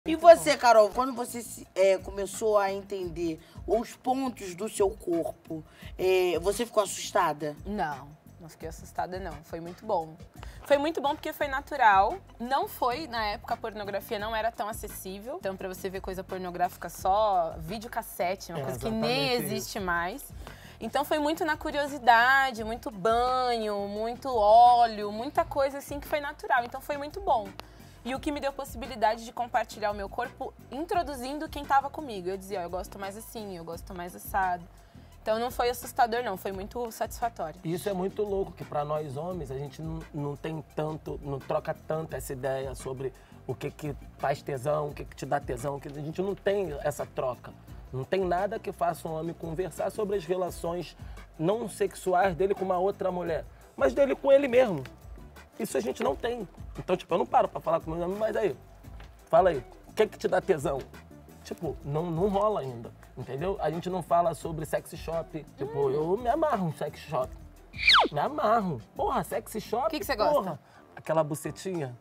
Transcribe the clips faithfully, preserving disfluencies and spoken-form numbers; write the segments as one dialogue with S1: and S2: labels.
S1: E você, Carol, quando você é, começou a entender os pontos do seu corpo, é, você ficou assustada?
S2: Não, não fiquei assustada não, foi muito bom. Foi muito bom porque foi natural, não foi, na época a pornografia não era tão acessível, então pra você ver coisa pornográfica só, videocassete, uma
S3: É,
S2: coisa que nem
S3: exatamente
S2: existe mais. Então foi muito na curiosidade, muito banho, muito óleo, muita coisa assim que foi natural, então foi muito bom. E o que me deu possibilidade de compartilhar o meu corpo, introduzindo quem estava comigo. Eu dizia, ó, eu gosto mais assim, eu gosto mais assado. Então não foi assustador não, foi muito satisfatório.
S3: Isso é muito louco, que para nós homens a gente não, não tem tanto, não troca tanto essa ideia sobre o que que faz tesão, o que que te dá tesão, que a gente não tem essa troca. Não tem nada que faça um homem conversar sobre as relações não sexuais dele com uma outra mulher, mas dele com ele mesmo. Isso a gente não tem. Então, tipo, eu não paro pra falar com meus amigos, mas aí, fala aí, o que que te dá tesão? Tipo, não, não rola ainda, entendeu? A gente não fala sobre sex shop. Tipo, hum. eu me amarro em sex shop. Me amarro. Porra, sex shop,
S2: O que que você
S3: porra.
S2: gosta?
S3: Aquela bucetinha.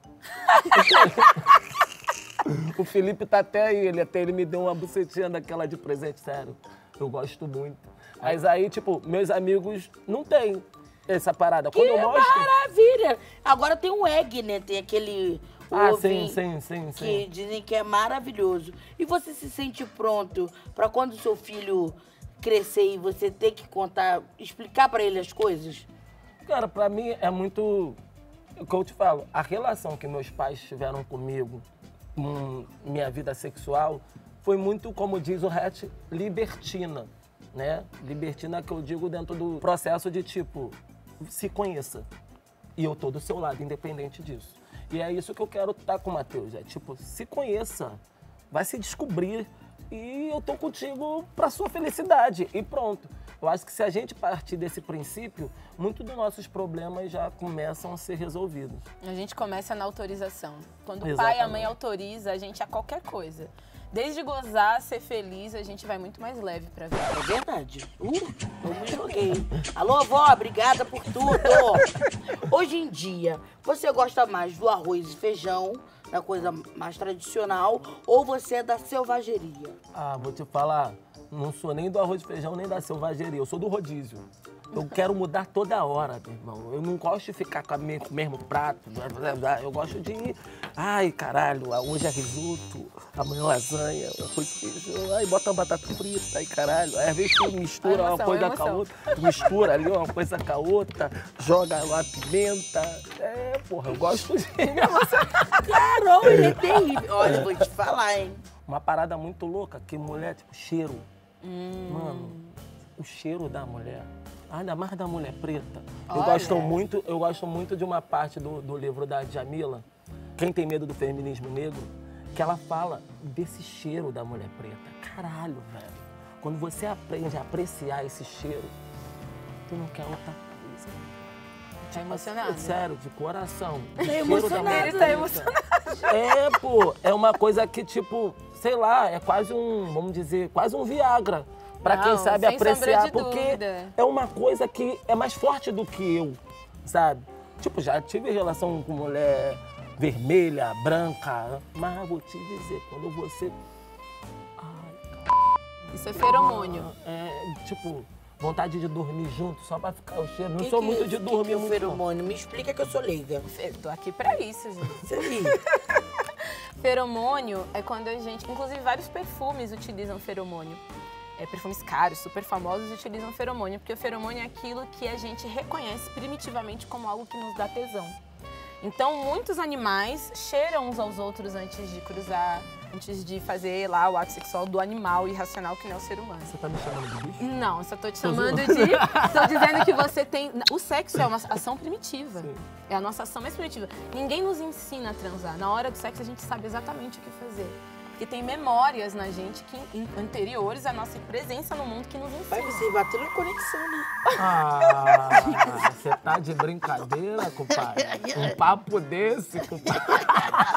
S3: O Felipe tá até aí, ele até ele me deu uma bucetinha daquela de presente, sério. Eu gosto muito. Mas aí, tipo, meus amigos não têm essa parada. Quando
S1: Que
S3: eu mostro...
S1: maravilha! Agora tem o egg, né? Tem aquele
S3: Ah,
S1: ovinho
S3: sim, sim, sim,
S1: que
S3: sim.
S1: dizem que é maravilhoso. E você se sente pronto para quando seu filho crescer e você ter que contar, explicar para ele as coisas?
S3: Cara, pra mim é muito... O que eu te falo, a relação que meus pais tiveram comigo, com minha vida sexual, foi muito, como diz o Hatch, libertina, né? Libertina que eu digo dentro do processo de, tipo, se conheça. E eu tô do seu lado, independente disso. E é isso que eu quero estar com o Matheus, é tipo, se conheça, vai se descobrir e eu tô contigo pra sua felicidade e pronto. Eu acho que se a gente partir desse princípio, muitos dos nossos problemas já começam a ser resolvidos.
S2: A gente começa na autorização. Quando o
S3: Exatamente.
S2: pai e a mãe autoriza a gente a qualquer coisa. Desde gozar, ser feliz, a gente vai muito mais leve pra vida.
S1: É verdade. Uh, eu me joguei. Alô, vó, obrigada por tudo. Hoje em dia, você gosta mais do arroz e feijão, da coisa mais tradicional, ou você é da selvageria?
S3: Ah, vou te falar, não sou nem do arroz e feijão, nem da selvageria, eu sou do rodízio. Eu quero mudar toda hora, meu irmão. Eu não gosto de ficar com o mesmo prato. Eu gosto de ir. Ai, caralho, hoje é risoto, amanhã lasanha, arroz e feijão. Ai, bota uma batata frita, ai, caralho. Aí às vezes tu mistura
S2: emoção,
S3: uma coisa com a outra. Tu mistura ali uma coisa com a outra, joga uma pimenta. É, porra, eu gosto de.
S1: Carol, ele é terrível. Olha, eu vou te falar, hein?
S3: Uma parada muito louca, que mulher, tipo, cheiro.
S2: Hum.
S3: Mano, o cheiro da mulher. Ainda mais da mulher preta. Eu
S2: Olha.
S3: gosto muito, eu gosto muito de uma parte do, do livro da Djamila, Quem Tem Medo do Feminismo Negro, que ela fala desse cheiro da mulher preta. Caralho, velho. Quando você aprende a apreciar esse cheiro, tu não quer outra coisa.
S2: Tá emocionado?
S3: Sério, de coração.
S1: Tá
S3: O cheiro da
S1: emocionado.
S3: mulher
S2: Ele tá
S3: preta.
S2: emocionado.
S3: É, pô, é uma coisa que, tipo, sei lá, é quase um, vamos dizer, quase um Viagra. Pra
S2: Não,
S3: quem sabe
S2: sem sombra
S3: apreciar,
S2: de
S3: porque
S2: dúvida.
S3: é uma coisa que é mais forte do que eu, sabe? Tipo, já tive relação com mulher vermelha, branca, mas vou te dizer, quando você... Ai,
S2: Isso é feromônio.
S3: é, tipo, vontade de dormir junto, só pra ficar o cheiro. Não
S1: Que
S3: sou
S1: que-
S3: muito de
S1: que
S3: dormir
S1: que é o
S3: muito. não.
S1: feromônio? Me explica que eu sou leiga.
S2: Eu tô aqui pra isso, gente.
S1: Sim.
S2: Feromônio é quando a gente... Inclusive, vários perfumes utilizam feromônio. É, perfumes caros, super famosos, utilizam feromônio, porque o feromônio é aquilo que a gente reconhece primitivamente como algo que nos dá tesão. Então, muitos animais cheiram uns aos outros antes de cruzar, antes de fazer lá o ato sexual do animal irracional que não é o ser humano.
S3: Você tá me chamando de bicho?
S2: Não, só tô te chamando de... Tô dizendo que você tem... O sexo é uma ação primitiva.
S3: Sim.
S2: É a nossa ação mais primitiva. Ninguém nos ensina a transar. Na hora do sexo, a gente sabe exatamente o que fazer. Porque tem memórias na gente que, anteriores à nossa presença no mundo que nos
S1: Vai,
S2: ensinam.
S1: você bateu na conexão, né?
S3: Ah, você tá de brincadeira, compadre? Um papo desse, compadre?